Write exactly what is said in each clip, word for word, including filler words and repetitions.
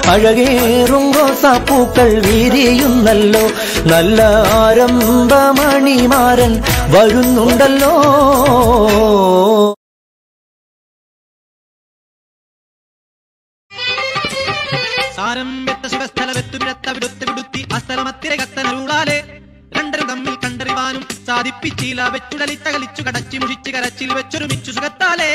അഴകേറും റോസാപ്പൂക്കൾ വിരിയുന്നല്ലോ. നല്ല ആരംഭമണിമാരൻ വരുന്നുണ്ടല്ലോ. സാരം വെത്ത ശിവസ്ഥല വെത്തുപിഴത്ത വിടുത്ത് വിടുത്തി അസ്ഥലമത്തിരെ കത്തനൂടാലെ രണ്ടരും തമ്മിൽ കണ്ടറിവാനും സാധിപ്പിച്ചില്ല. വെച്ചുടലിച്ച കളിച്ചു കടച്ചി മുഷിച്ച് കരച്ചിൽ വെച്ചൊരുമിച്ചു സുഖത്താലേ.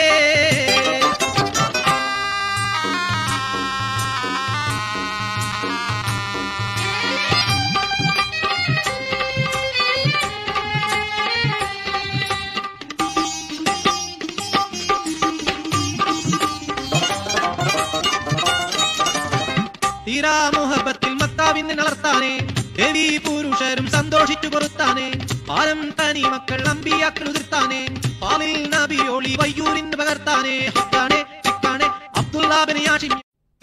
തീരാമോഹബത്തിൽ മത്താവിന്ന് വളർത്താനേ ദേവി പുരുഷരും സന്തോഷിച്ചു പൊറുത്താനേ. പാലം തനി മക്കൾ അമ്പിയാക്കൾ ഉതിർത്താനേ. പാലിൽ നബിയോളി വയ്യൂരിന്ന് പകർത്താനേ. ഹക്കാണേ ചിക്കാണേ അബ്ദുല്ലാബിനെ യാഷിം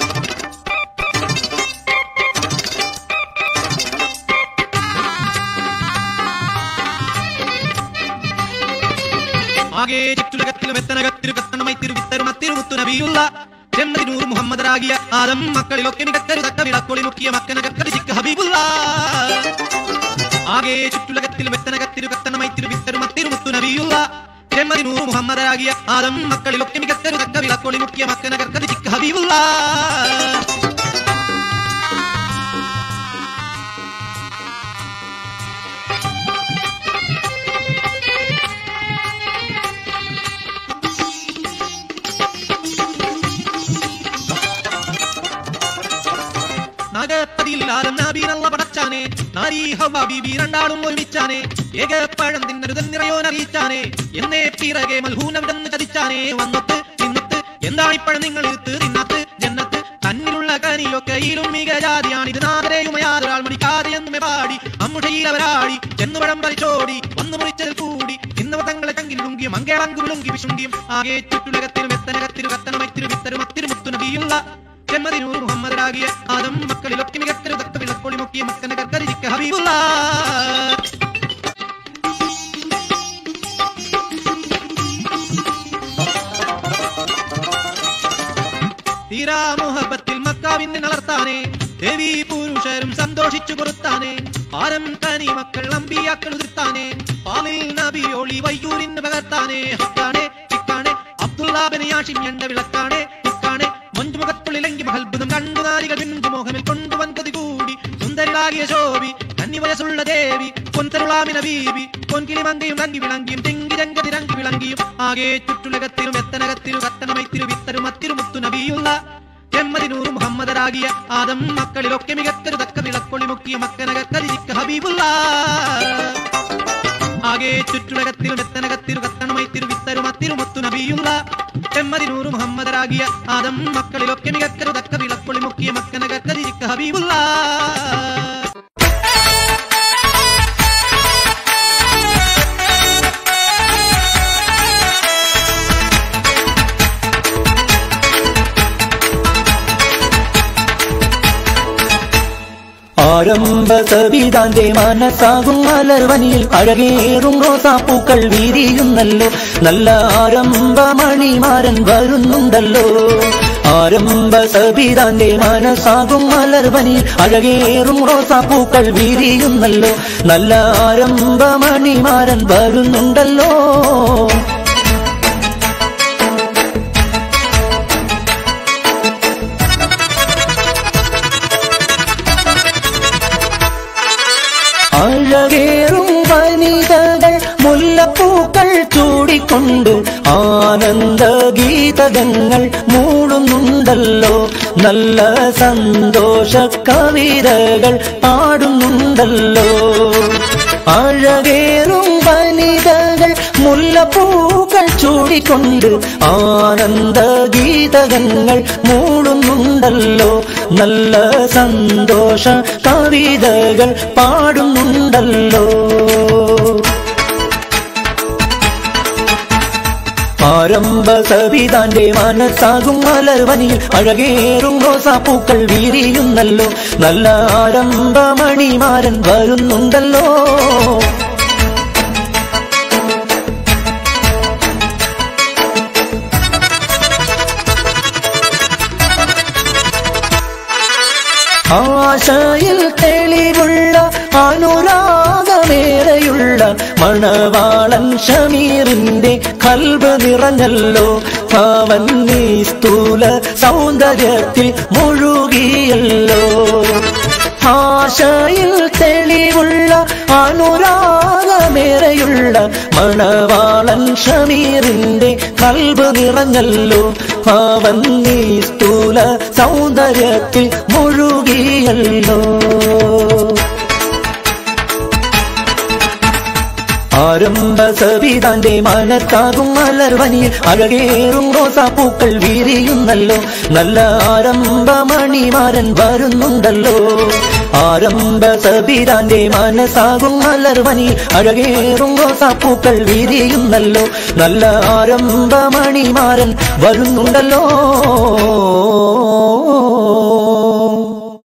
ആകെ ചുറ്റുലകത്തിലും എത്തനകത്തിരു കത്തണമൈ തിരുവിത്തരുമത്തിരുമുത്തു നബിയുള്ള ജന്മദിനൂർ മുഹമ്മദരാകിയ ആദം മക്കളിലൊക്കെ മികക്കരു തക്ക വിളക്കൊളി മുക്കിയ മക്കനകക്കടിച്ചിക്ക് ഹബീബുള്ള. ആകെ ചുറ്റുലകത്തിലും എത്തനകത്തിരു കത്തണമൈ തിരുവിത്തരുമത്തിരുമുത്തു നബിയുള്ള ജന്മദിനൂർ മുഹമ്മദരാകിയ ആദം മക്കളിലൊക്കെ മികക്കരു തക്ക വിളക്കൊളി മുക്കിയ മക്കനകക്കടിച്ചിക്ക് ഹബീബുള്ള. നാഗപ്പതിയില്ലാതെ നാബീനല്ല പടച്ചാനേ. നാരീ ഹവ്വ ബീബി രണ്ടാളും ഒരുമിച്ചാനേ. ഏകപ്പഴം തിന്നരുതൻ നിറയോനറിയിച്ചാനേ. എന്നേ പിറകെ മൽഹൂനവിടെന്ന് ചതിച്ചാനേ. വന്നൊത്ത് നിന്നത്ത് എന്താണിപ്പഴം നിങ്ങൾ ഇരുത്ത് തിന്നത്ത് ജന്നത്ത് തന്നിലുള്ള കനിയൊക്കെയിലും മികജാതിയാണിത്. നാഗരയുമയാതൊരാൾ മണിക്കാതെ എന്നുമേ പാടി അമ്മുഷയിലവരാടി ചെന്നുപഴം പരിച്ചോടി വന്നു മുറിച്ചതിൽ കൂടി ഇന്നവ തങ്ങളെ ചങ്കിൽ ലുങ്കിയും മങ്കേളങ്കു വിളുങ്കി വിശുങ്കിയും. ആകെ ചുറ്റുലകത്തിലും എത്തനകത്തിരു കത്തണമൈത്തിരു വിത്തരും അത്തിരുമുത്തു നബിയുള്ള ജന്മദിനൂർ മുഹമ്മദരാകിയ ആദം മക്കളിലൊക്കെ മികക്കരു തക്ക വിളക്കൊളി മുക്കിയ മക്കനകർക്കരിക്ക ഹബീബുള്ള. തീരാമോഹബത്തിൽ മക്കാവിന്ന് വളർത്താനേ ദേവി പുരുഷരും സന്തോഷിച്ചു പൊറുത്താനേ. പാലം തനി മക്കൾ അമ്പിയാക്കൾ ഉതിർത്താനേ. പാലിൽ നബിയോളി വയ്യൂരിന്ന് പകർത്താനേ. ഹക്കാണേ ചിക്കാണേ അബ്ദുല്ലാബിനെ യാഷിം എണ്ട വിളക്കാണേ. ിക്കാണേ മഞ്ചുമുഖത്തുള്ളിലെങ്കി മഹൽബുധം കണ്ടു നാരികൾ പിഞ്ചു മോഹമിൽ കൊണ്ടുവൻ കൊതി കൂടി സുന്ദരിലാകിയ ശോഭി കന്നി വയസ്സുള്ള ദേവി പൊൻതരുളാമിന ബീബി പൊൻകിളി മങ്കയും ലങ്കി വിളങ്കിയും തെങ്കി രംഗതി രംഗി വിളങ്കിയും. ആകെ ചുറ്റുലകത്തിലും എത്തനകത്തിരു കത്തണമൈത്തിരു വിത്തരും അത്തിരുമുത്തു നബിയുള്ള ജന്മദിനൂർ മുഹമ്മദരാകിയ ആദം മക്കളിലൊക്കെ മികക്കരു തക്ക വിളക്കൊളി മുക്കിയ മക്കനകക്കരിക്ക ഹബീബുള്ള. ആകെ ചുറ്റുലകത്തിലും എത്തനകത്തിരു കത്തണമൈത്തിരു വിത്തരും അത്തിരുമുത്തു നബിയുള്ള ജന്മദിനൂർ മുഹമ്മദരാകിയ ആദം മക്കളിലൊക്കെ മികക്കരു തക്ക വിളക്കൊളി മുക്കിയ മക്കനകക്കരിക്ക ഹബീബുള്ള. ആരംഭ സവിതാന്റെ മനസ്സാകും മലർവനിയിൽ അഴകേറും റോസാപ്പൂക്കൾ വിരിയുന്നല്ലോ. നല്ല ആരംഭമണിമാരൻ വരുന്നുണ്ടല്ലോ. ആരംഭ സവിതാന്റെ മനസ്സാകും മലർവനിയിൽ അഴകേറും റോസാപ്പൂക്കൾ വിരിയുന്നല്ലോ. നല്ല ആരംഭമണിമാരൻ വരുന്നുണ്ടല്ലോ. അഴകേറും വനിതകൾ മുല്ലപ്പൂക്കൾ ചൂടിക്കൊണ്ട് ആനന്ദഗീതകങ്ങൾ മൂളുന്നുണ്ടല്ലോ. നല്ല സന്തോഷ കവിതകൾ പാടുന്നുണ്ടല്ലോ. അഴകേറും വനിതകൾ മുല്ലപ്പൂക്കൾ ചൂടിക്കൊണ്ട് ആനന്ദഗീതകങ്ങൾ മൂളുന്നുണ്ടല്ലോ. നല്ല സന്തോഷ കവിതകൾ പാടുന്നുണ്ടല്ലോ. ആരംഭ സവിതാന്റെ മനസ്സാകും മലർവനിയിൽ അഴകേറും റോസാപ്പൂക്കൾ വിരിയുന്നല്ലോ. നല്ല ആരംഭമണിമാരൻ വരുന്നുണ്ടല്ലോ. ആശയിൽ തെളിവുള്ള അനുരാഗമേറെയുള്ള മണവാളൻ ഷമീറിന്റെ കൽബ് നിറഞ്ഞല്ലോ. അവൻ നീ സ്ഥൂല സൗന്ദര്യത്തിൽ മുഴുകിയല്ലോ. ആശയിൽ തെളിവുള്ള അനുരാഗമേറെയുള്ള മണവാളൻ ഷമീറിന്റെ കൽബ് നിറഞ്ഞല്ലോ. അവൻ നീ സ്ഥൂല സൗന്ദര്യത്തിൽ മുഴുകിയല്ലോ. ആരംഭ സവിതാന്റെ മനത്താകും മലർവനിയിൽ അഴകേറും റോസാപ്പൂക്കൾ വീരിയുന്നല്ലോ. നല്ല ആരംഭമണിമാരൻ വരുന്നുണ്ടല്ലോ. ആരംഭ സവിതാന്റെ മനസ്സാകും മലർവനിയിൽ അഴകേറും റോസാപ്പൂക്കൾ വീരിയുന്നല്ലോ. നല്ല ആരംഭമണിമാരൻ വരുന്നുണ്ടല്ലോ.